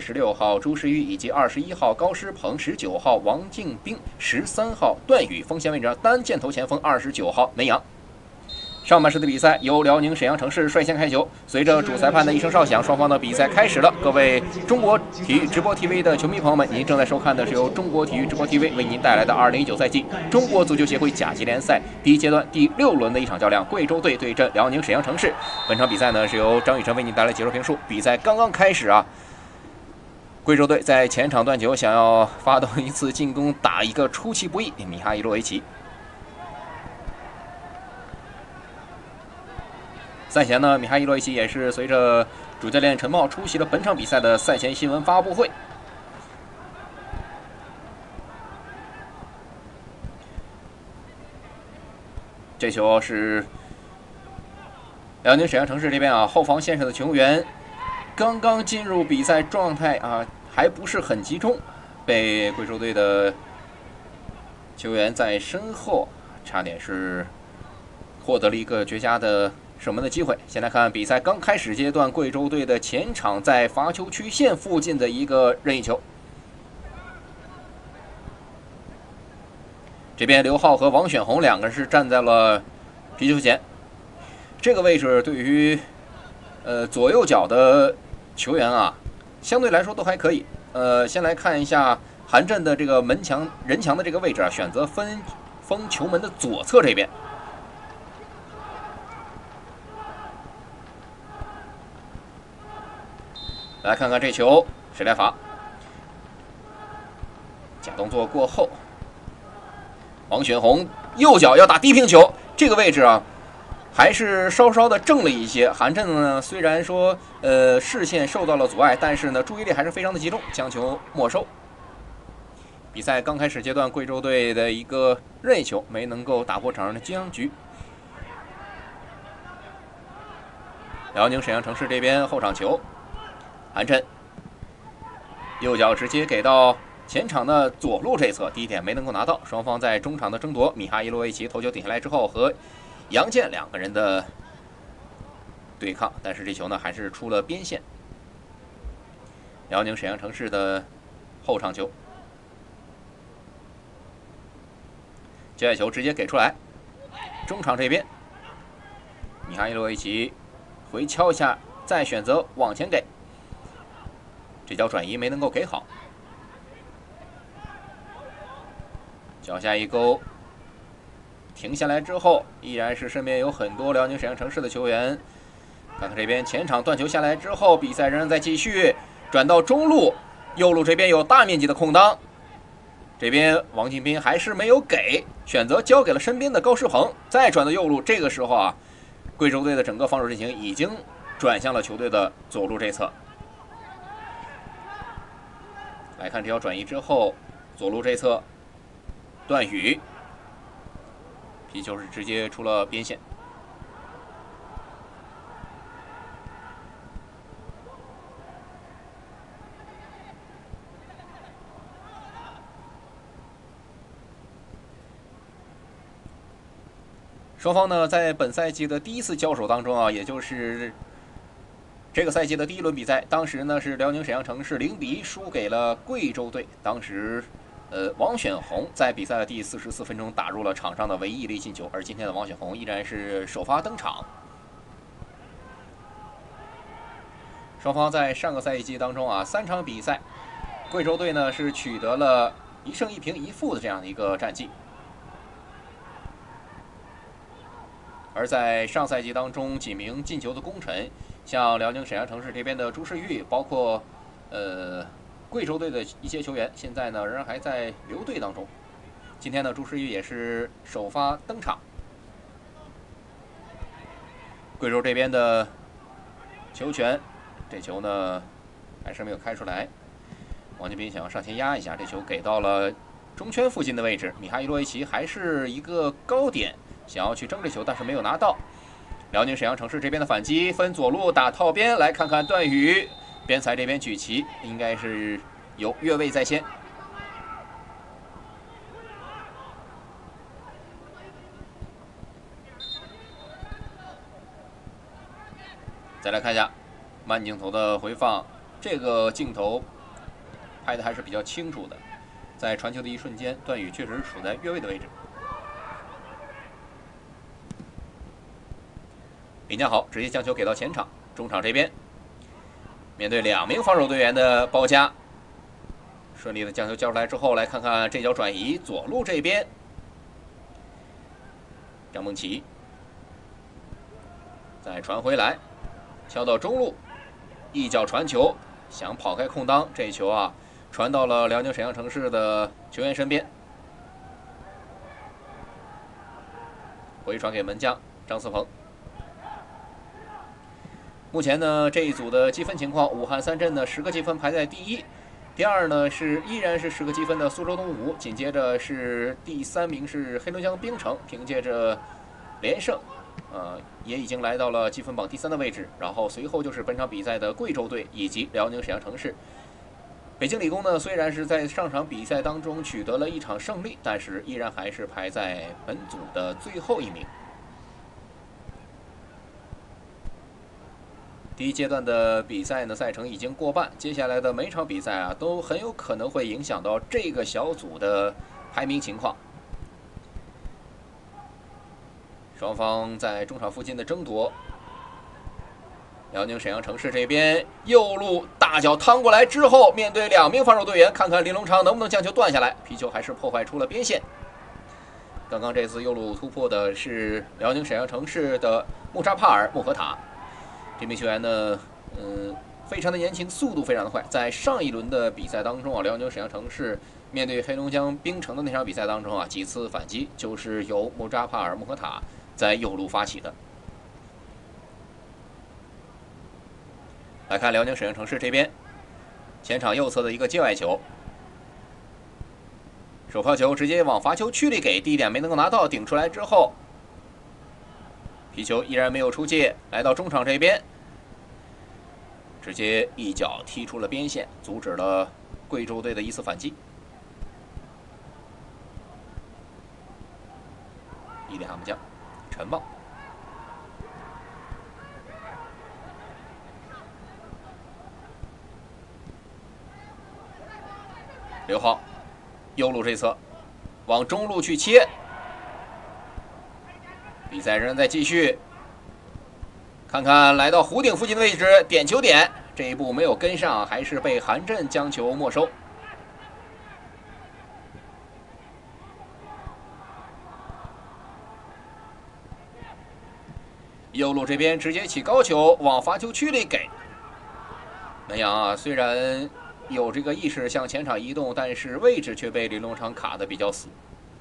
16号朱时宇以及21号高诗鹏、19号王敬兵、13号段宇锋线位置单箭头前锋29号梅阳。上半时的比赛由辽宁沈阳城市率先开球，随着主裁判的一声哨响，双方的比赛开始了。各位中国体育直播 TV 的球迷朋友们，您正在收看的是由中国体育直播 TV 为您带来的2019赛季中国足球协会甲级联赛第1阶段第6轮的一场较量，贵州队对阵辽宁沈阳城市。本场比赛呢是由张雨晨为您带来解说评述。比赛刚刚开始啊，贵州队在前场断球，想要发动一次进攻，打一个出其不意，米哈伊洛维奇。赛前呢，米哈伊洛维奇也是随着主教练陈茂出席了本场比赛的赛前新闻发布会。这球是辽宁沈阳城市这边啊，后防线上的球员刚刚进入比赛状态啊，还不是很集中，被贵州队的球员在身后差点是获得了一个绝佳的射门的机会。先来看比赛刚开始阶段，贵州队的前场在罚球区线附近的一个任意球。这边刘浩和王选红两个人是站在了皮球前，这个位置对于左右脚的球员啊，相对来说都还可以。先来看一下韩震的这个人墙的这个位置啊，选择封球门的左侧这边。来看看这球谁来罚？假动作过后，王选红右脚要打低平球，这个位置啊，还是稍稍的正了一些。韩震呢，虽然说视线受到了阻碍，但是呢注意力还是非常的集中，将球没收。比赛刚开始阶段，贵州队的一个任意球没能够打破场上的僵局。辽宁沈阳城市这边后场球。韩震右脚直接给到前场的左路这侧，第一点没能够拿到。双方在中场的争夺，米哈伊洛维奇头球顶下来之后和杨健两个人的对抗，但是这球呢还是出了边线。辽宁沈阳城市的后场球，接球直接给出来，中场这边米哈伊洛维奇回敲一下，再选择往前给。这脚转移没能够给好，脚下一勾，停下来之后，依然是身边有很多辽宁沈阳城市的球员。看看这边前场断球下来之后，比赛仍然在继续，转到中路，右路这边有大面积的空当，这边王敬斌还是没有给，选择交给了身边的高诗鹏，再转到右路。这个时候啊，贵州队的整个防守阵型已经转向了球队的左路这侧。来看这条转移之后，左路这侧段宇皮球是直接出了边线。双方呢在本赛季的第一次交手当中啊，也就是这个赛季的第1轮比赛，当时呢是辽宁沈阳城市0-1输给了贵州队。当时，王选红在比赛的第44分钟打入了场上的唯一一粒进球，而今天的王选红依然是首发登场。双方在上个赛季当中啊，3场比赛，贵州队呢是取得了1胜1平1负的这样的一个战绩。而在上赛季当中，几名进球的功臣，像辽宁沈阳城市这边的朱时宇，包括贵州队的一些球员，现在呢仍然还在留队当中。今天呢，朱时宇也是首发登场。贵州这边的球权，这球呢还是没有开出来。王建斌想要上前压一下，这球给到了中圈附近的位置，米哈伊洛维奇还是一个高点，想要去争这球，但是没有拿到。辽宁沈阳城市这边的反击，分左路打套边，来看看段宇边裁这边举旗，应该是有越位在先。再来看一下慢镜头的回放，这个镜头拍的还是比较清楚的。在传球的一瞬间，段宇确实处在越位的位置。领将好，直接将球给到前场，中场这边，面对2名防守队员的包夹，顺利的将球交出来之后，来看看这脚转移，左路这边，张梦琪再传回来，敲到中路，一脚传球，想跑开空当，这球啊传到了辽宁沈阳城市的球员身边，回传给门将张思鹏。目前呢，这一组的积分情况，武汉三镇呢10个积分排在第一，第二呢依然是10个积分的苏州东吴，紧接着是第3名是黑龙江冰城，凭借着连胜，也已经来到了积分榜第3的位置。然后随后就是本场比赛的贵州队以及辽宁沈阳城市。北京理工呢，虽然是在上场比赛当中取得了一场胜利，但是依然还是排在本组的最后一名。第一阶段的比赛呢，赛程已经过半，接下来的每场比赛啊，都很有可能会影响到这个小组的排名情况。双方在中场附近的争夺。辽宁沈阳城市这边右路大脚趟过来之后，面对2名防守队员，看看林龙昌能不能将球断下来。皮球还是破坏出了边线。刚刚这次右路突破的是辽宁沈阳城市的穆沙帕尔·穆合塔。这名球员呢，非常的年轻，速度非常的快。在上一轮的比赛当中啊，辽宁沈阳城市面对黑龙江冰城的那场比赛当中啊，几次反击就是由穆扎帕尔·穆合塔在右路发起的。来看辽宁沈阳城市这边，前场右侧的一个界外球，手抛球直接往罚球区里给，第一点没能够拿到，顶出来之后。皮球依然没有出界，来到中场这边，直接一脚踢出了边线，阻止了贵州队的一次反击。伊利哈木将陈旺，刘浩，右路这侧往中路去切。比赛仍然在继续，看看来到弧顶附近的位置，点球点，这一步没有跟上，还是被韩震将球没收。右路这边直接起高球往罚球区里给。南阳啊，虽然有这个意识向前场移动，但是位置却被林龙昌卡得比较死。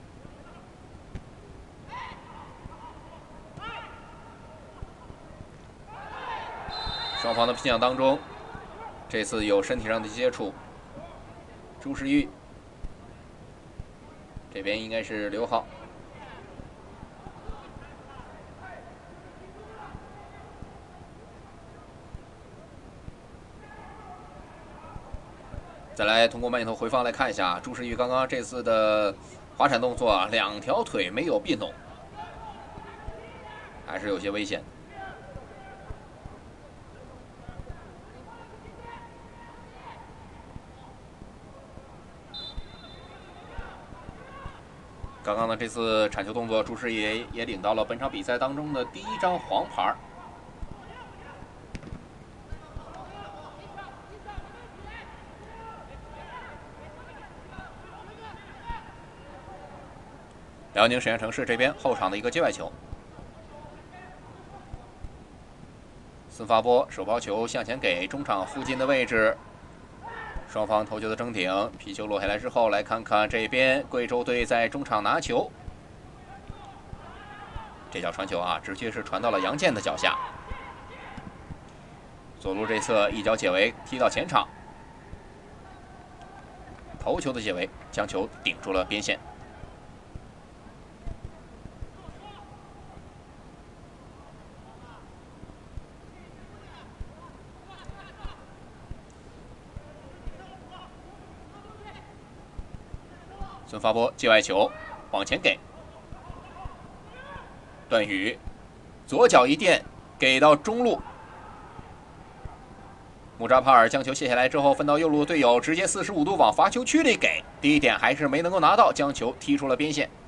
双方的拼抢当中，这次有身体上的接触。朱时玉这边应该是刘浩，再来通过慢镜头回放来看一下，朱时玉刚刚这次的滑铲动作啊，2条腿没有并拢，还是有些危险。刚刚的这次铲球动作，朱时也领到了本场比赛当中的第1张黄牌。辽宁沈阳城市这边后场的一个界外球，孙发波手抛球向前给中场附近的位置。双方头球的争顶，皮球落下来之后，来看看这边贵州队在中场拿球。这脚传球啊，直接是传到了杨健的脚下。左路这侧一脚解围踢到前场，头球的解围将球顶住了边线。孙发波界外球往前给，段宇左脚一垫给到中路， 穆扎帕尔将球卸下来之后，分到右路队友，直接45度往罚球区里给，第一点还是没能够拿到，将球踢出了边线。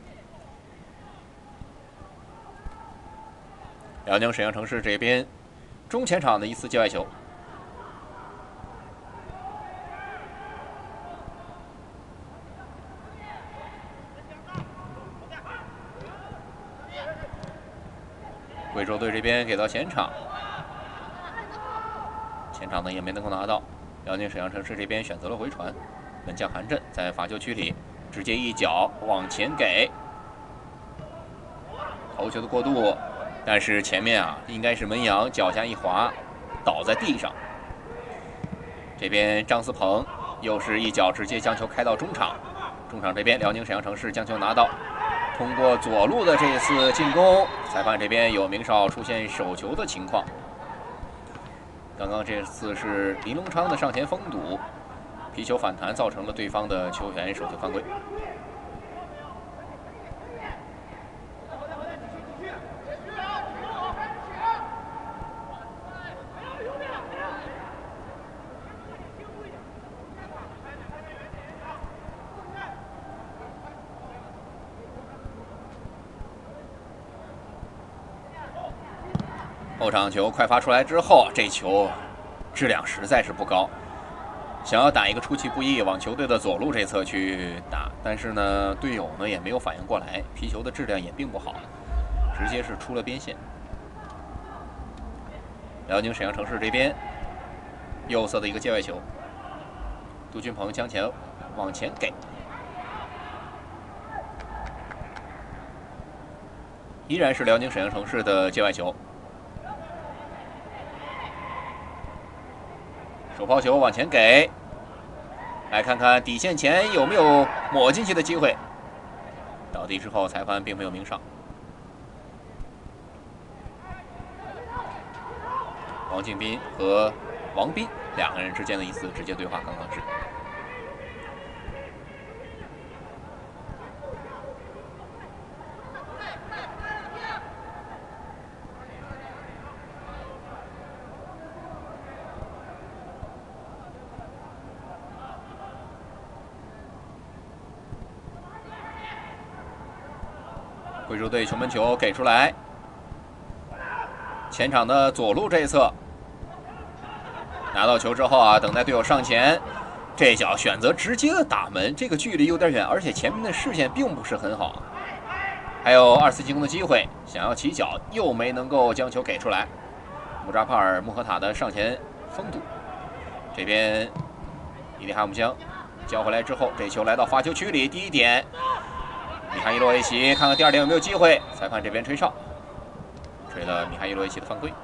辽宁沈阳城市这边中前场的一次界外球。 贵州队这边给到前场，前场呢也没能够拿到。辽宁沈阳城市这边选择了回传，门将韩震在罚球区里直接一脚往前给，头球的过渡，但是前面啊应该是门杨脚下一滑，倒在地上。这边张思鹏又是一脚直接将球开到中场，中场这边辽宁沈阳城市将球拿到。 通过左路的这一次进攻，裁判这边有明少出现手球的情况。刚刚这次是林龙昌的上前封堵，皮球反弹造成了对方的球员手球犯规。后场球快发出来之后，这球质量实在是不高，想要打一个出其不意往球队的左路这侧去打，但是呢，队友呢也没有反应过来，皮球的质量也并不好，直接是出了边线。辽宁沈阳城市这边右侧的一个界外球，杜俊鹏将球往前给，依然是辽宁沈阳城市的界外球。 手抛球往前给，来看看底线前有没有抹进去的机会。倒地之后，裁判并没有鸣哨。王敬斌和王斌两个人之间的一次直接对话，刚刚是。 贵州队球门球给出来，前场的左路这一侧拿到球之后啊，等待队友上前，这脚选择直接的打门，这个距离有点远，而且前面的视线并不是很好。还有2次进攻的机会，想要起脚又没能够将球给出来。穆扎帕尔穆赫塔的上前封堵，这边伊利哈姆江交回来之后，这球来到罚球区里，第一点。 米哈伊洛维奇看看第二点有没有机会，裁判这边吹哨，吹了米哈伊洛维奇的犯规。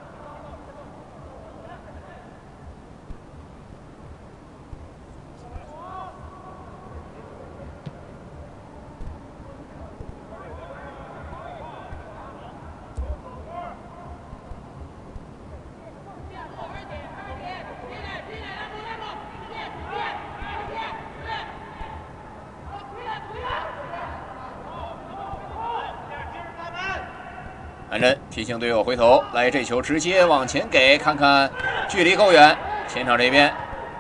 韩震提醒队友回头，来这球直接往前给，看看距离够远。前场这边，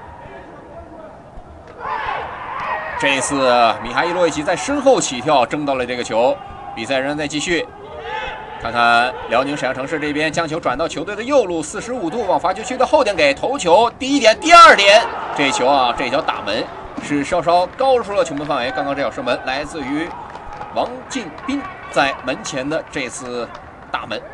这一次米哈伊洛维奇在身后起跳，争到了这个球。比赛仍然在继续，看看辽宁沈阳城市这边将球转到球队的右路，45度往罚球区的后点给头球，第一点，第二点，这球啊，这脚打门是稍稍高出了球门范围。刚刚这脚射门来自于王敬斌在门前的这次。 大门，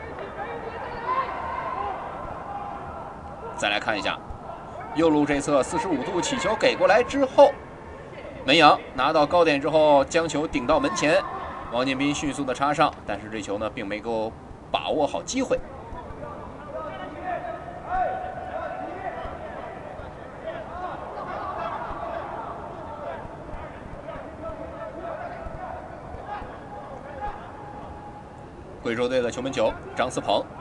再来看一下右路这侧45度起球给过来之后，门杨拿到高点之后将球顶到门前，王建斌迅速的插上，但是这球呢并没够把握好机会。贵州队的球门球，张思鹏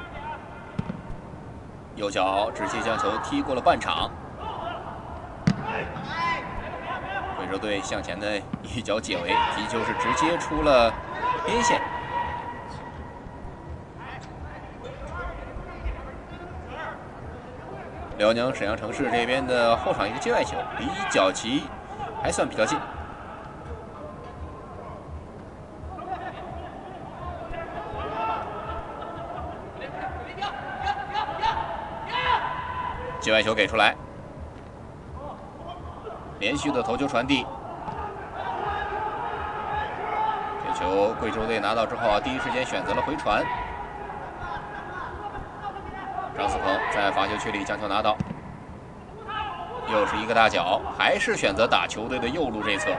右脚直接将球踢过了半场。贵州队向前的一脚解围，踢球是直接出了边线。 辽宁沈阳城市这边的后场一个界外球，离角旗还算比较近。界外球给出来，连续的头球传递。这球贵州队拿到之后啊，第一时间选择了回传。 张思鹏在罚球区里将球拿到，又是一个大脚，还是选择打球队的右路这侧。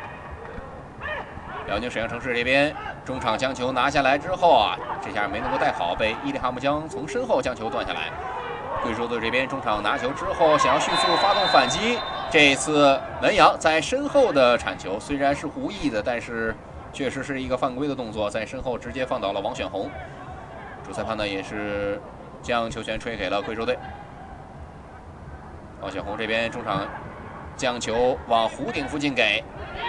辽宁沈阳城市这边中场将球拿下来之后啊，这下没能够带好，被伊利哈木江从身后将球断下来。贵州队这边中场拿球之后，想要迅速发动反击。这一次文扬在身后的铲球虽然是无意的，但是确实是一个犯规的动作，在身后直接放倒了王选红。主裁判呢也是。 将球权吹给了贵州队。王雪红这边中场将球往弧顶附近给，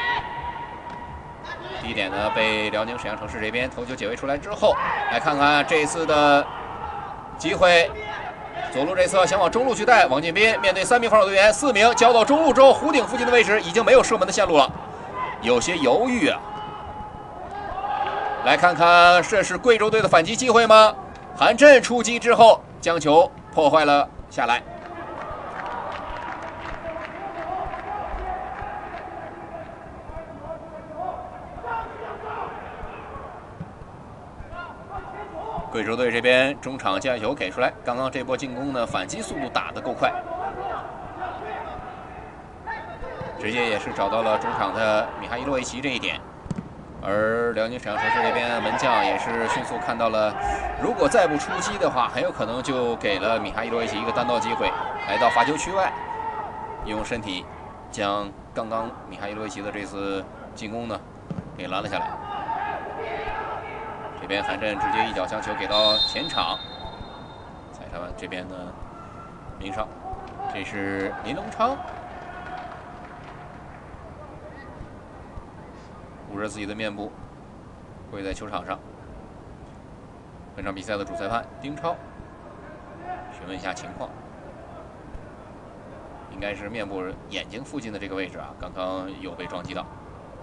第一点呢被辽宁沈阳城市这边头球解围出来之后，来看看这次的机会。左路这侧想往中路去带，王建斌面对3名防守队员，4名交到中路之后，弧顶附近的位置已经没有射门的线路了，有些犹豫啊。来看看这是贵州队的反击机会吗？ 韩震出击之后，将球破坏了下来。贵州队这边中场界外球给出来，刚刚这波进攻呢，反击速度打得够快，直接也是找到了中场的米哈伊洛维奇这一点。 而辽宁沈阳城市这边门将也是迅速看到了，如果再不出击的话，很有可能就给了米哈伊洛维奇一个单刀机会，来到罚球区外，用身体将刚刚米哈伊洛维奇的这次进攻呢给拦了下来。这边韩震直接一脚将球给到前场，裁判这边呢鸣哨，这是林龙昌。 捂着自己的面部，跪在球场上。本场比赛的主裁判丁超询问一下情况，应该是面部眼睛附近的这个位置啊，刚刚有被撞击到。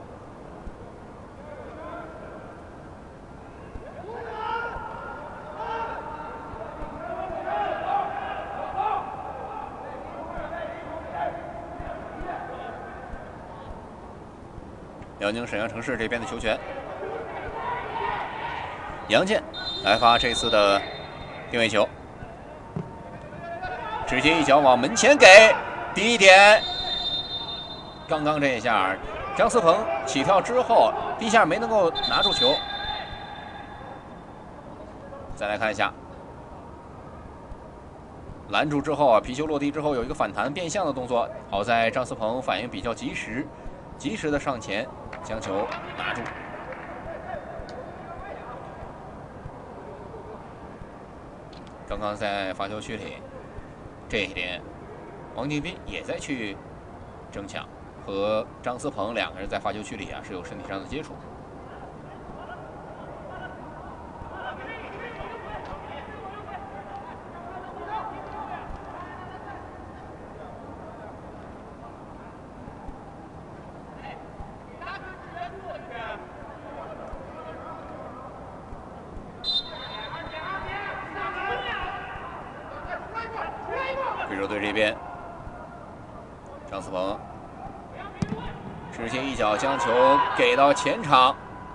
辽宁沈阳城市这边的球权，杨健来发这次的定位球，直接一脚往门前给，第一点。刚刚这一下，张思鹏起跳之后，第一下没能够拿住球。再来看一下，拦住之后啊，皮球落地之后有一个反弹变向的动作，好在张思鹏反应比较及时，及时的上前。 将球拿住，刚刚在罚球区里，这一点，王建斌也在去争抢，和张思鹏两个人在罚球区里啊是有身体上的接触。贵州队这边，张思鹏直接一脚将球给到前场。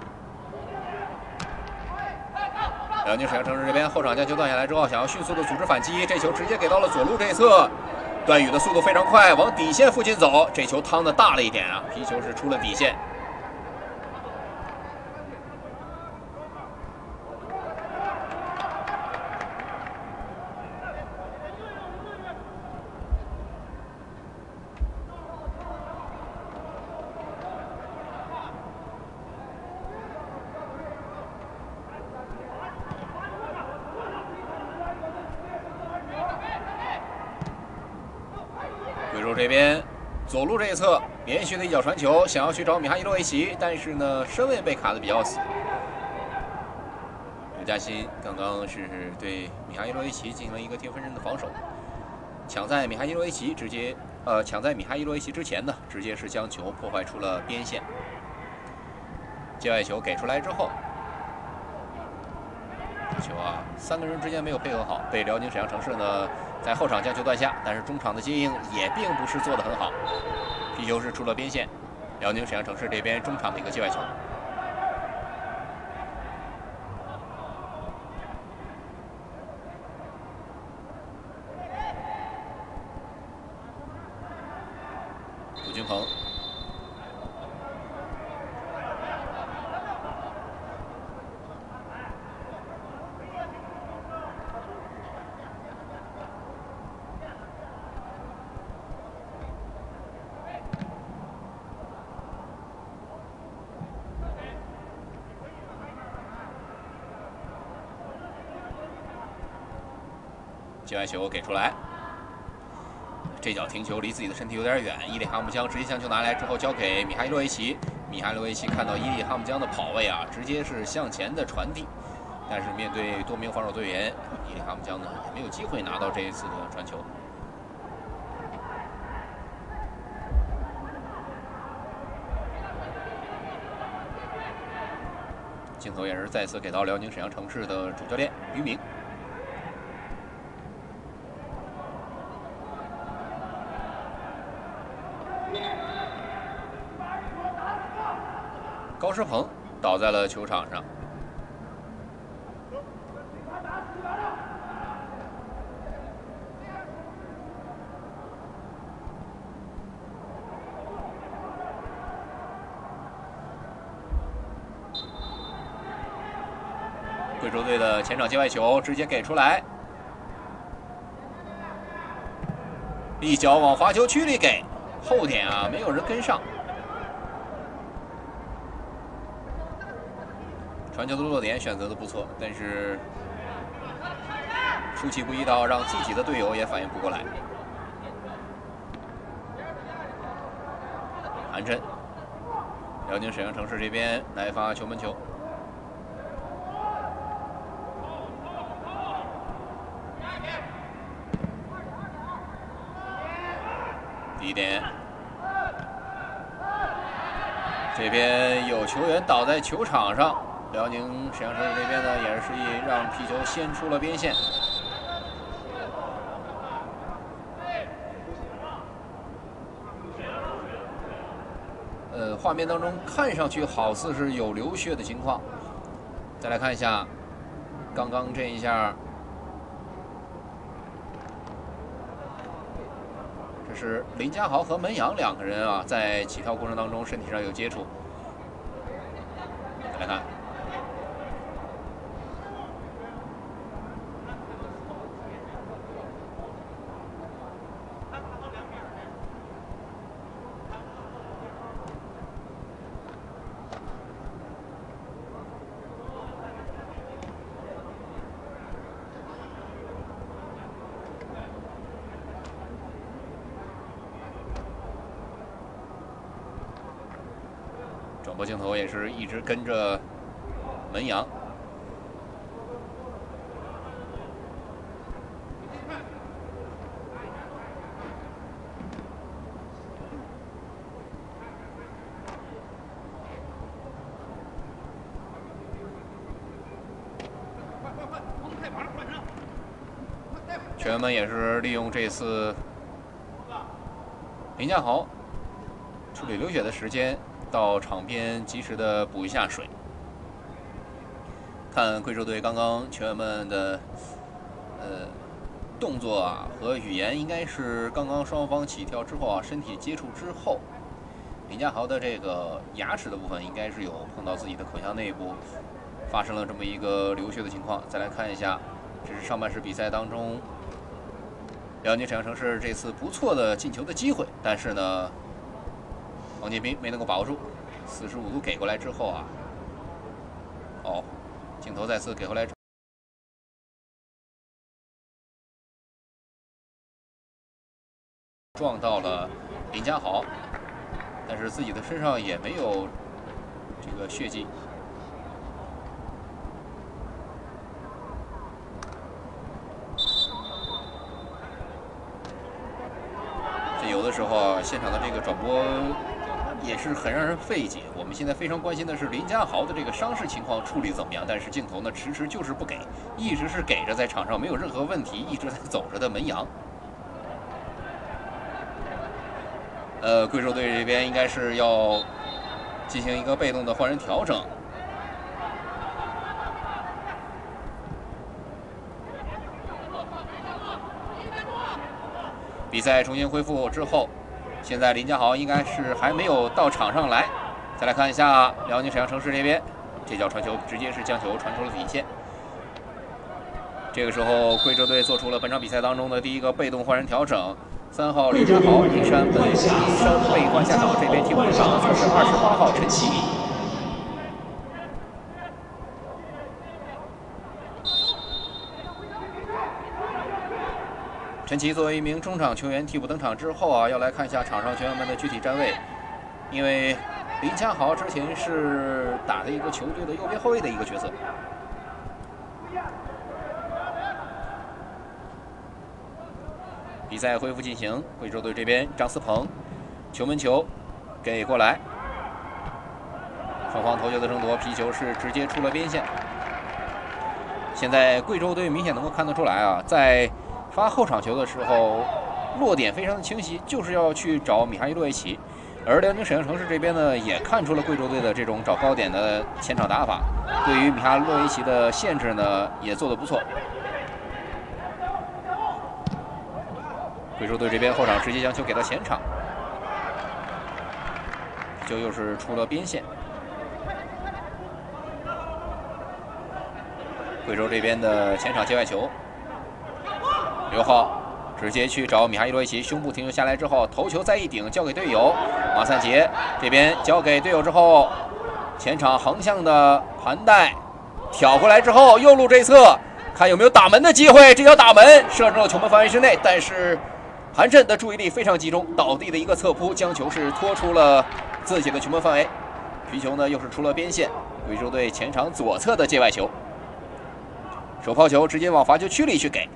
辽宁沈阳城市这边后场将球断下来之后，想要迅速的组织反击，这球直接给到了左路这一侧。段宇的速度非常快，往底线附近走，这球趟的大了一点啊，皮球是出了底线。 贵州这边左路这一侧连续的一脚传球，想要去找米哈伊洛维奇，但是呢身位被卡得比较死。刘嘉欣刚刚是对米哈伊洛维奇进行了一个贴分身的防守， 抢在米哈伊洛维奇之前呢，直接是将球破坏出了边线。界外球给出来之后，这球啊，3个人之间没有配合好，被辽宁沈阳城市呢在后场将球断下，但是中场的接应也并不是做得很好，皮球是出了边线。辽宁沈阳城市这边中场的一个界外球。 军鹏，界外球给出来。 这脚停球离自己的身体有点远，伊里哈木江直接将球拿来之后交给米哈伊洛维奇。米哈伊洛维奇看到伊里哈木江的跑位啊，直接是向前的传递，但是面对多名防守队员，伊里哈木江呢也没有机会拿到这一次的传球。镜头也是再次给到辽宁沈阳城市的主教练于明。 高诗鹏倒在了球场上。贵州队的前场界外球直接给出来，一脚往罚球区里给，后点啊没有人跟上。 传球的落点选择的不错，但是出其不意到让自己的队友也反应不过来。韩琛，辽宁沈阳城市这边来发球门球。第一点，这边有球员倒在球场上。 辽宁沈阳城市这边呢，也是示意让皮球先出了边线。画面当中看上去好似是有流血的情况。再来看一下，刚刚这一下，这是林家豪和门杨2个人啊，在起跳过程当中身体上有接触。再来看。 转播镜头也是一直跟着门杨。球员们也是利用这次林家豪处理流血的时间。 到场边及时的补一下水。看贵州队刚刚球员们的动作啊和语言，应该是刚刚双方起跳之后啊，身体接触之后，林家豪的这个牙齿的部分应该是有碰到自己的口腔内部，发生了这么一个流血的情况。再来看一下，这是上半时比赛当中辽宁沈阳城市这次不错的进球的机会，但是呢。 王建斌没能够把握住，45度给过来之后啊，哦，镜头再次给回来，撞到了林家豪，但是自己的身上也没有这个血迹。 时候，现场的这个转播也是很让人费解。我们现在非常关心的是林家豪的这个伤势情况处理怎么样，但是镜头呢迟迟就是不给，一直是给着在场上没有任何问题，一直在走着的门杨。贵州队这边应该是要进行一个被动的换人调整。比赛重新恢复之后，现在林家豪应该是还没有到场上来。再来看一下辽宁沈阳城市这边，这脚传球直接是将球传出了底线。这个时候，贵州队做出了本场比赛当中的第一个被动换人调整。3号林家豪，林山被换下场，这边替补上则是28号陈奇。陈奇作为一名中场球员替补登场之后啊，要来看一下场上球员们的具体站位，因为林家豪之前是打的一个球队的右边后卫的一个角色。比赛恢复进行，贵州队这边张思鹏球门球给过来，双方头球的争夺，皮球是直接出了边线。现在贵州队明显能够看得出来啊，在发后场球的时候，落点非常的清晰，就是要去找米哈伊洛维奇。而辽宁沈阳城市这边呢，也看出了贵州队的这种找高点的前场打法，对于米哈伊洛维奇的限制呢，也做得不错。贵州队这边后场直接将球给到前场，就又是出了边线。贵州这边的前场界外球。6号直接去找米哈伊洛维奇，胸部停留下来之后，头球再一顶，交给队友马三杰。这边交给队友之后，前场横向的盘带挑过来之后，右路这一侧看有没有打门的机会。这脚打门射入了球门范围之内，但是韩震的注意力非常集中，倒地的一个侧扑将球是拖出了自己的球门范围。皮球呢又是出了边线，贵州队前场左侧的界外球，手抛球直接往罚球区里去给。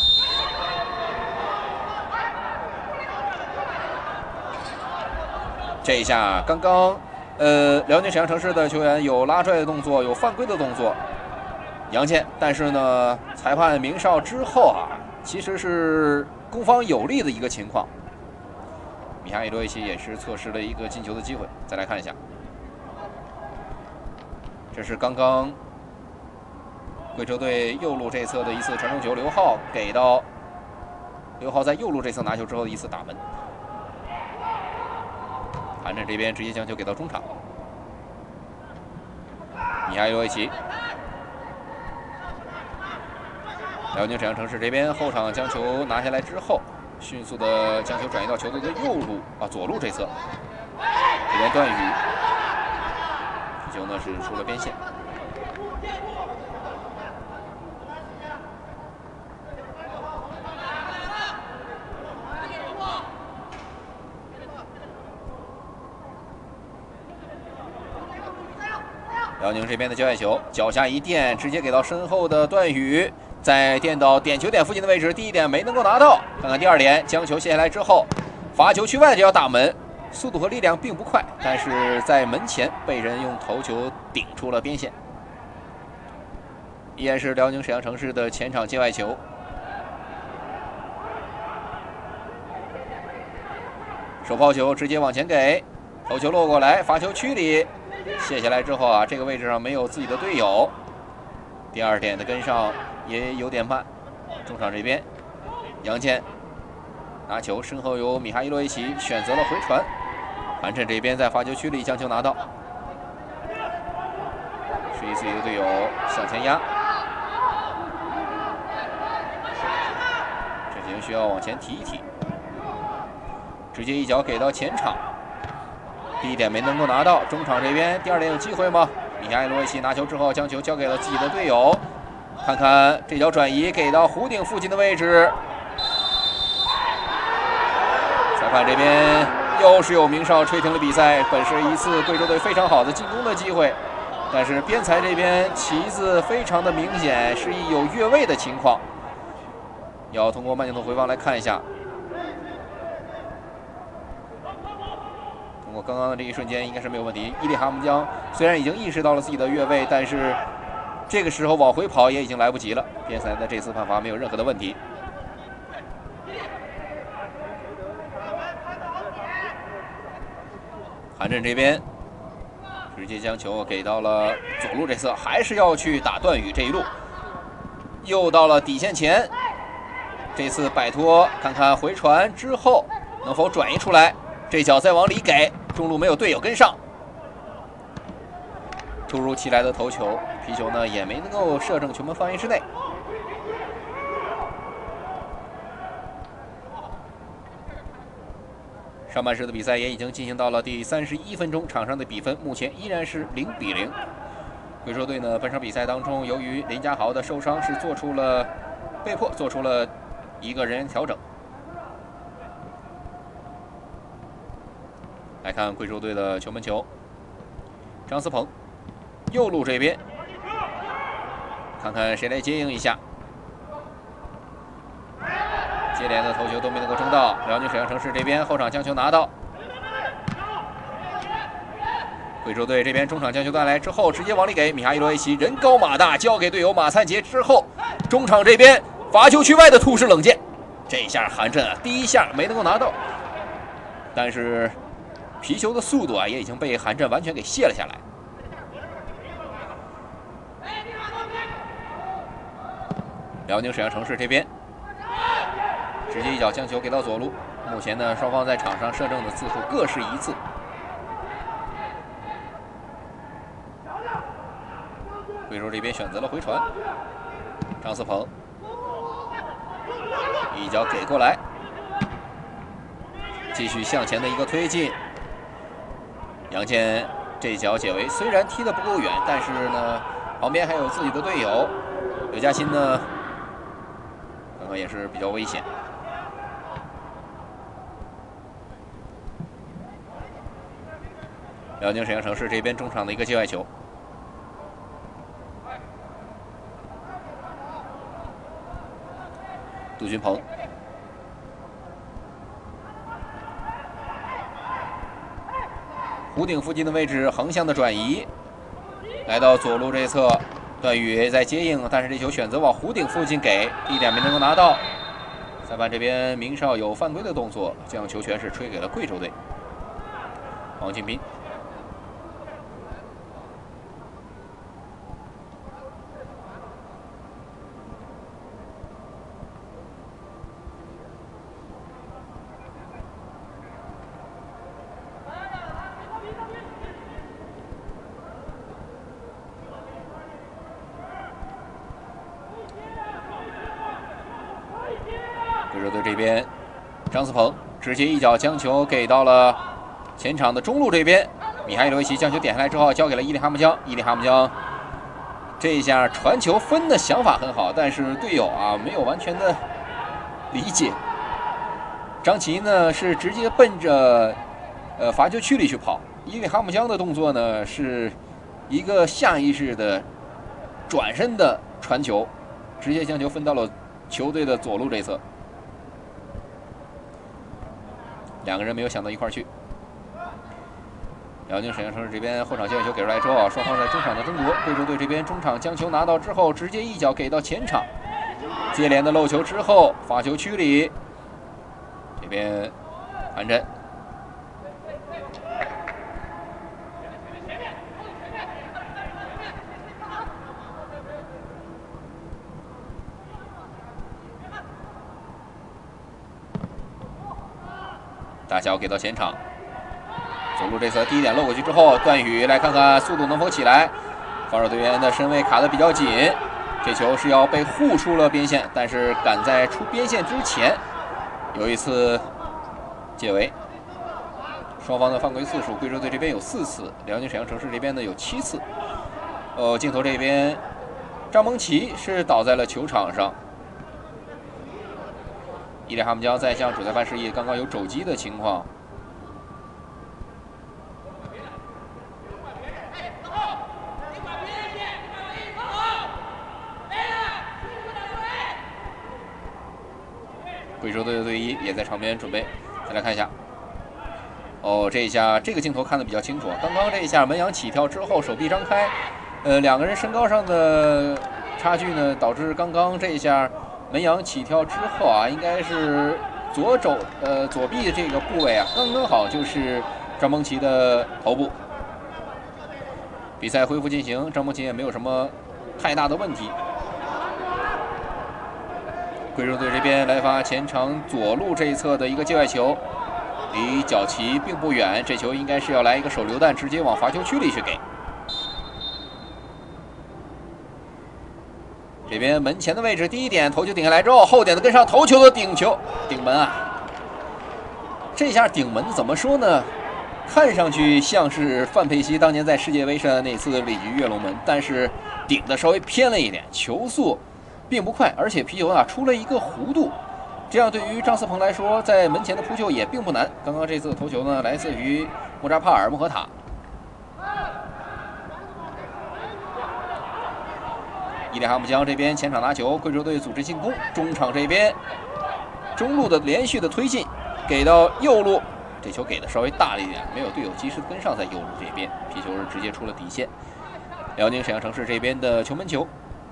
这一下，刚刚，辽宁沈阳城市的球员有拉拽的动作，有犯规的动作，杨健。但是呢，裁判鸣哨之后啊，其实是攻方有利的一个情况。米哈伊洛维奇也是错失了一个进球的机会。再来看一下，这是刚刚贵州队右路这侧的一次传中球，刘浩给到刘浩在右路这侧拿球之后的一次打门。韩震这边直接将球给到中场，米哈伊洛维奇。辽宁沈阳城市这边后场将球拿下来之后，迅速的将球转移到球队的右路左路这侧。这边段宇，皮球呢是出了边线。辽宁这边的界外球，脚下一垫，直接给到身后的段宇，再垫到点球点附近的位置，第一点没能够拿到。看看第二点，将球卸下来之后，罚球区外就要打门，速度和力量并不快，但是在门前被人用头球顶出了边线。依然是辽宁沈阳城市的前场界外球，手抛球直接往前给，头球落过来，罚球区里。卸下来之后啊，这个位置上没有自己的队友，第二点的跟上也有点慢。中场这边，杨健拿球，身后有米哈伊洛维奇选择了回传，韩震这边在罚球区里将球拿到，示意自己的队友向前压，这球需要往前提一提，直接一脚给到前场。第一点没能够拿到，中场这边第二点有机会吗？米哈伊洛维奇拿球之后将球交给了自己的队友，看看这脚转移给到弧顶附近的位置。裁判这边又是有鸣哨吹停了比赛，本是一次贵州队非常好的进攻的机会，但是边裁这边旗子非常的明显，是有越位的情况，要通过慢镜头回放来看一下。 通过刚刚的这一瞬间，应该是没有问题。伊利哈木江虽然已经意识到了自己的越位，但是这个时候往回跑也已经来不及了。边裁的这次判罚没有任何的问题。韩震这边直接将球给到了左路这侧，还是要去打段宇这一路，又到了底线前。这次摆脱，看看回传之后能否转移出来。这脚再往里给，中路没有队友跟上。突如其来的头球，皮球呢也没能够射正球门范围之内。上半时的比赛也已经进行到了第31分钟，场上的比分目前依然是0比0。贵州队呢，本场比赛当中，由于林家豪的受伤，是被迫做出了一个人员调整。来看贵州队的球门球，张思鹏，右路这边，看看谁来接应一下。接连的头球都没能够争到，辽宁沈阳城市这边后场将球拿到。贵州队这边中场将球带来之后，直接往里给米哈伊罗维奇，人高马大，交给队友马灿杰之后，中场这边罚球区外的突式冷箭，这一下韩震第一下没能够拿到，但是皮球的速度也已经被韩震完全给卸了下来。辽宁沈阳城市这边直接一脚将球给到左路，目前呢双方在场上射正的次数各是1次。贵州这边选择了回传，张思鹏一脚给过来，继续向前的一个推进。杨健这脚解围，虽然踢得不够远，但是呢旁边还有自己的队友刘嘉欣呢，刚刚也是比较危险。辽宁沈阳城市这边中场的一个界外球，杜军鹏，弧顶附近的位置横向的转移，来到左路这一侧，段宇在接应，但是这球选择往弧顶附近给，一点没能够拿到。裁判这边明少有犯规的动作，将球权是吹给了贵州队。王进斌。贵州队这边，张思鹏直接一脚将球给到了前场的中路这边，米哈伊罗维奇将球点下来之后交给了伊利哈木江。伊利哈木江这一下传球分的想法很好，但是队友没有完全的理解。张琪呢是直接奔着罚球区里去跑，伊利哈木江的动作呢是一个下意识的转身的传球，直接将球分到了球队的左路这一侧。两个人没有想到一块儿去。辽宁沈阳城市这边后场接外球给出来之后，双方在中场的争夺。贵州队这边中场将球拿到之后，直接一脚给到前场，接连的漏球之后，罚球区里，这边韩震。大脚给到前场，左路这侧第一点漏过去之后，段宇来看看速度能否起来。防守队员的身位卡得比较紧，这球是要被护出了边线，但是赶在出边线之前有一次解围。双方的犯规次数，贵州队这边有4次，辽宁沈阳城市这边呢有7次。镜头这边，张蒙奇是倒在了球场上。伊利哈木江在向主裁判示意，刚刚有肘击的情况。贵州队的队医也在场边准备，再来看一下， 哦，这一下这个镜头看得比较清楚。刚刚这一下门杨起跳之后手臂张开，两个人身高上的差距呢，导致刚刚这一下门杨起跳之后啊，应该是左臂这个部位啊，刚刚好就是张梦琪的头部。比赛恢复进行，张梦琪也没有什么太大的问题。贵州队这边来发前场左路这一侧的一个界外球。 离角旗并不远，这球应该是要来一个手榴弹，直接往罚球区里去给。这边门前的位置，第一点头球顶下来之后，后点的跟上头球的顶球，顶门啊！这下顶门怎么说呢？看上去像是范佩西当年在世界杯上的那次里跃龙门，但是顶的稍微偏了一点，球速并不快，而且皮球啊出了一个弧度。 这样对于张思鹏来说，在门前的扑救也并不难。刚刚这次的头球呢，来自于莫扎帕尔穆和塔。伊利哈木江这边前场拿球，贵州队组织进攻。中场这边中路的连续的推进，给到右路，这球给的稍微大了一点，没有队友及时跟上，在右路这边皮球是直接出了底线。辽宁沈阳城市这边的球门球。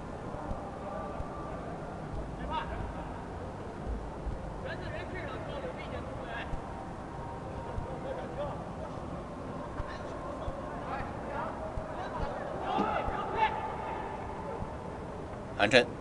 韩震，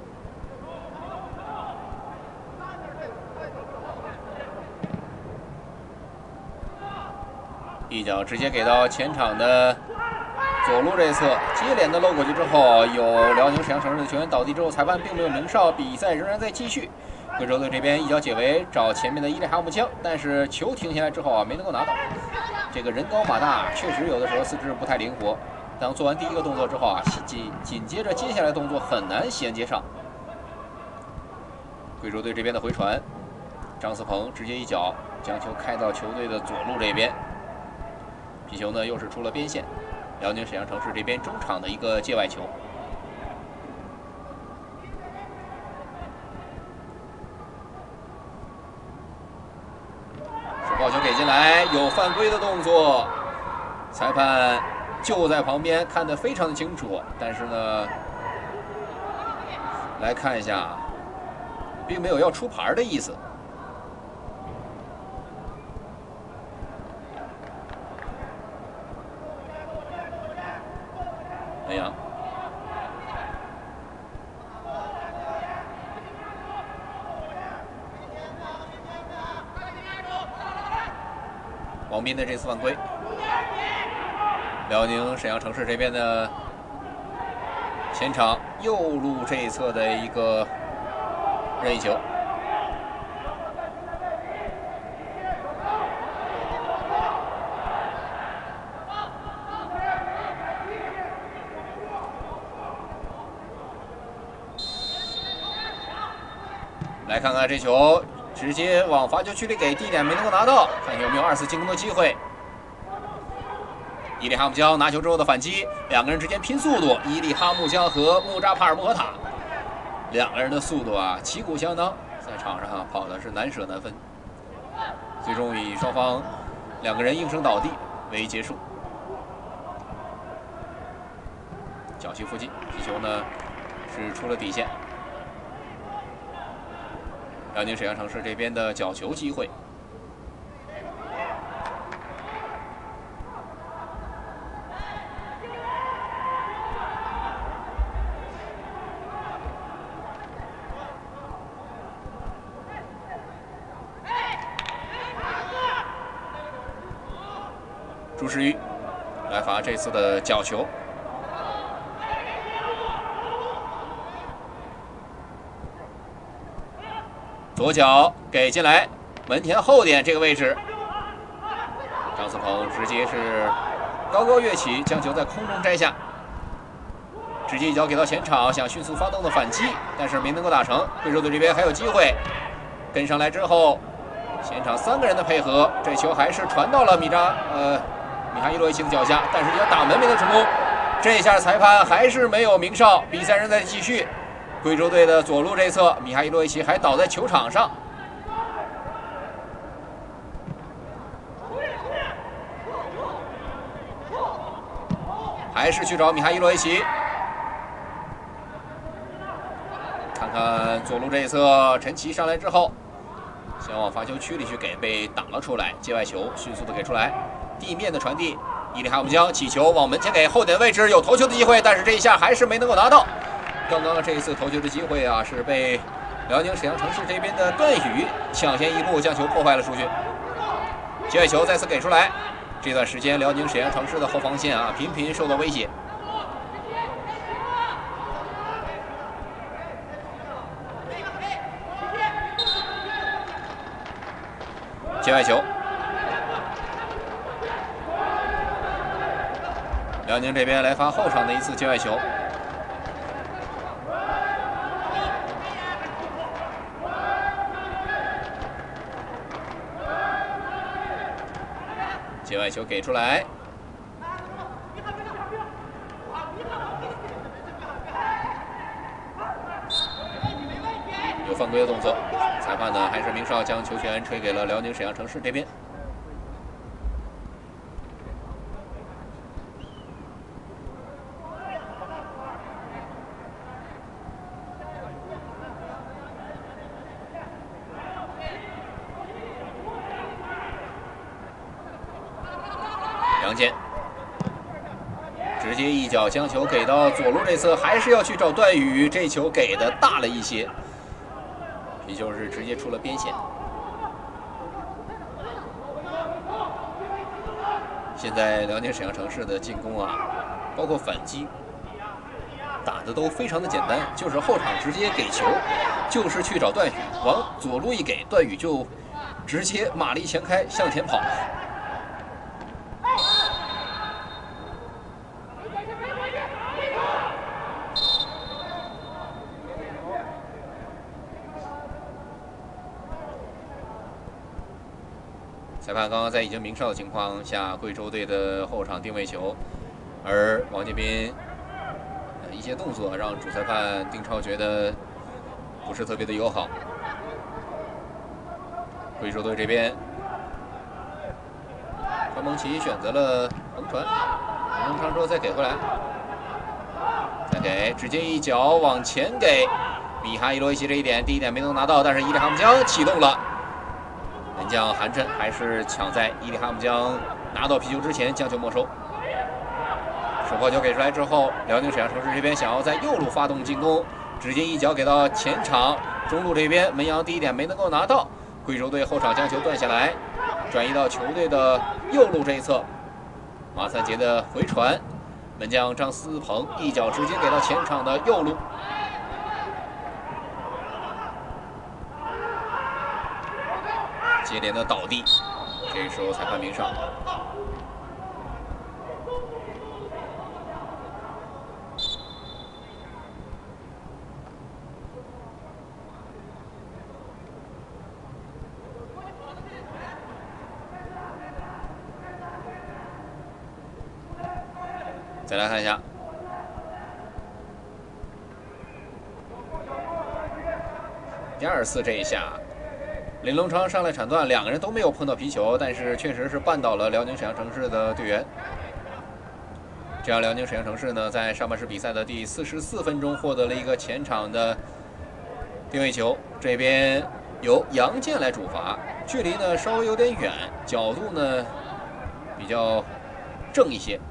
一脚直接给到前场的左路这侧，接连的漏过去之后，有辽宁沈阳城市的球员倒地之后，裁判并没有鸣哨，比赛仍然在继续。贵州队这边一脚解围找前面的伊利哈木江，但是球停下来之后啊，没能够拿到。这个人高马大，确实有的时候四肢不太灵活。 当做完第一个动作之后啊，紧接着接下来的动作很难衔接上。贵州队这边的回传，张思鹏直接一脚将球开到球队的左路这边，皮球呢又是出了边线。辽宁沈阳城市这边中场的一个界外球。手抱球给进来，有犯规的动作，裁判。 就在旁边看得非常的清楚，但是呢，来看一下，并没有要出牌的意思。门杨，王斌的这次犯规。 辽宁沈阳城市这边的前场右路这一侧的一个任意球，来看看这球直接往罚球区里给，第一点没能够拿到，看有没有2次进攻的机会。 伊利哈木江拿球之后的反击，两个人之间拼速度。伊利哈木江和穆扎帕尔穆和塔两个人的速度啊，旗鼓相当，在场上跑的是难舍难分。最终以双方两个人应声倒地为结束。角旗附近，皮球呢是出了底线。辽宁沈阳城市这边的角球机会。 朱时瑜来罚这次的角球，左脚给进来，门前后点这个位置，张思鹏直接是高高跃起，将球在空中摘下，直接一脚给到前场，想迅速发动的反击，但是没能够打成。贵州队这边还有机会，跟上来之后，前场3个人的配合，这球还是传到了米哈伊洛维奇的脚下，但是要打门没能成功。这一下裁判还是没有鸣哨，比赛仍在继续。贵州队的左路这侧，米哈伊洛维奇还倒在球场上。 还是去找米哈伊洛维奇。看看左路这一侧，陈奇上来之后，想往罚球区里去给，被挡了出来。界外球迅速的给出来，地面的传递，伊利哈姆江起球往门前给，后点位置有头球的机会，但是这一下还是没能够拿到。刚刚这一次头球的机会啊，是被辽宁沈阳城市这边的段宇抢先一步将球破坏了出去。界外球再次给出来，这段时间辽宁沈阳城市的后防线啊频频受到威胁。界外球，辽宁这边来发后场的一次界外球。界外球给出来，有犯规的动作。裁判呢还是明少将球权吹给了辽宁沈阳城市这边。杨坚直接一脚将球给到左路这侧，还是要去找段宇，这球给的大了一些。皮球是直接出了边线。现在辽宁沈阳城市的进攻啊，包括反击，打的都非常的简单，就是后场直接给球，就是去找段宇，往左路一给，段宇就直接马力全开向前跑。裁判刚刚在已经明哨的情况下，贵州队的后场定位球，而王建斌一些动作让主裁判丁超觉得不是特别的友好。贵州队这边，关蒙奇选择了横传，洪昌之后再给回来，再给，直接一脚往前给米哈伊洛维奇这一点，第一点没能拿到，但是伊利哈姆江启动了。门将韩琛还是抢在伊利哈姆江拿到皮球之前将球没收。手抛球给出来之后，辽宁沈阳城市这边想要在右路发动进攻，直接一脚给到前场中路这边，门杨第一点没能够拿到。贵州队后场将球断下来，转移到球队的右路这一侧，马三杰的回传，门将张思鹏一脚直接给到前场的右路。接连的倒地，这时候裁判鸣哨。再来看一下，第二次这一下。林龙昌上来铲断，两个人都没有碰到皮球，但是确实是绊倒了辽宁沈阳城市的队员。这样，辽宁沈阳城市呢，在上半时比赛的第44分钟获得了一个前场的定位球，这边由杨健来主罚，距离呢稍微有点远，角度呢比较正一些。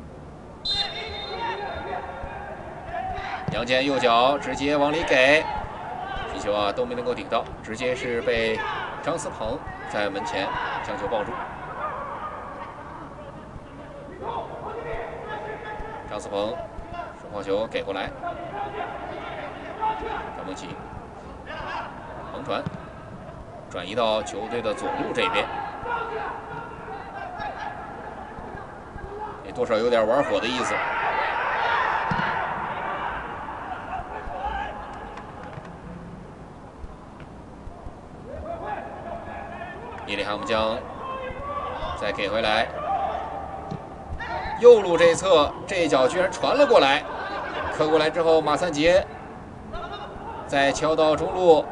杨健右脚直接往里给。皮球啊都没能够顶到，直接是被张思鹏在门前将球抱住。张思鹏手抛球给过来，张梦琪横传，转移到球队的左路这边，多少有点玩火的意思。伊利哈姆江再给回来，右路这一侧这一脚居然传了过来，磕过来之后，马三杰再敲到中路，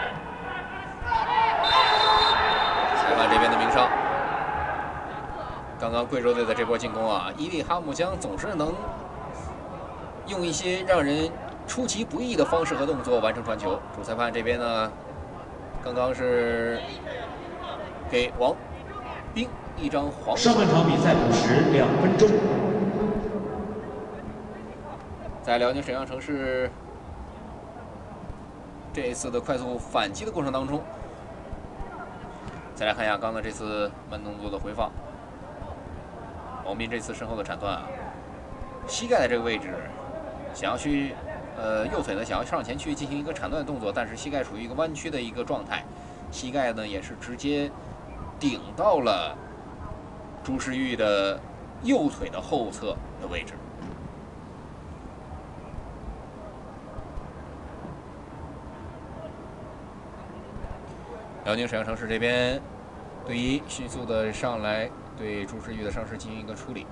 裁判这边的鸣哨。 刚刚贵州队的这波进攻啊，伊利哈木江总是能用一些让人出其不意的方式和动作完成传球。主裁判这边呢，刚刚是给王斌一张黄牌。 上半场比赛补时2分钟。 在辽宁沈阳城市这一次的快速反击的过程当中，再来看一下刚刚这次慢动作的回放。王斌这次身后的铲断啊，膝盖的这个位置，想要去右腿呢想要上前去进行一个铲断的动作，但是膝盖处于一个弯曲的一个状态，膝盖呢也是直接顶到了朱世玉的右腿的后侧的位置。辽宁沈阳城市这边队医迅速的上来对朱世玉的伤势进行一个处理。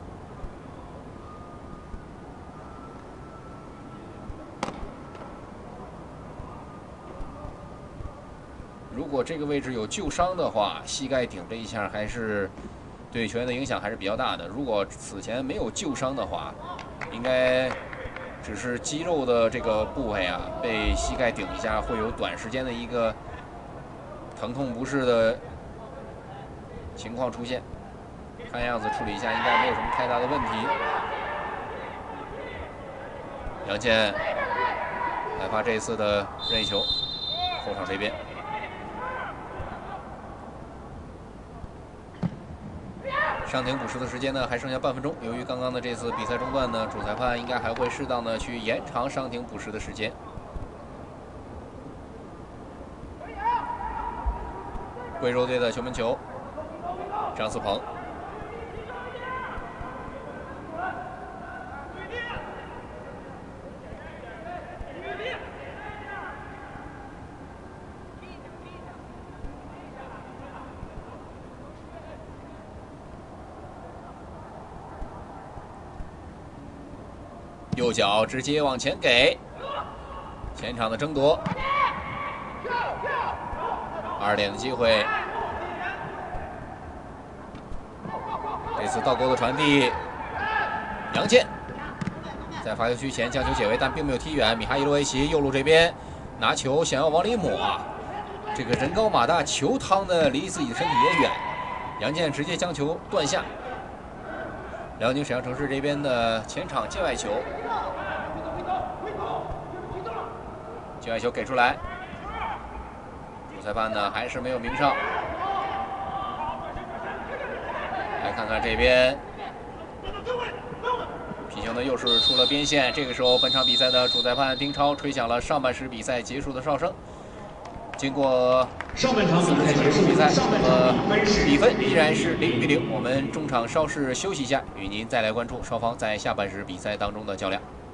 如果这个位置有旧伤的话，膝盖顶这一下还是对球员的影响还是比较大的。如果此前没有旧伤的话，应该只是肌肉的这个部位啊被膝盖顶一下，会有短时间的一个疼痛不适的情况出现。看样子处理一下应该没有什么太大的问题。杨健来发这一次的任意球，后场这边。上庭补时的时间呢还剩下半分钟，由于刚刚的这次比赛中断呢，主裁判应该还会适当的去延长上庭补时的时间。贵州队的球门球，张思鹏。右脚直接往前给，前场的争夺，2点的机会。这次倒钩的传递，杨健在罚球区前将球解围，但并没有踢远。米哈伊洛维奇右路这边拿球想要往里抹，这个人高马大，球趟的离自己的身体也远，杨健直接将球断下。辽宁沈阳城市这边的前场界外球，界外球给出来，主裁判呢还是没有鸣哨。来看看这边，皮球呢又是出了边线。这个时候，本场比赛的主裁判丁超吹响了上半时比赛结束的哨声。经过上半场比赛结束， 比赛，比分依然是0比0。我们中场稍事休息一下，与您再来关注双方在下半时比赛当中的较量。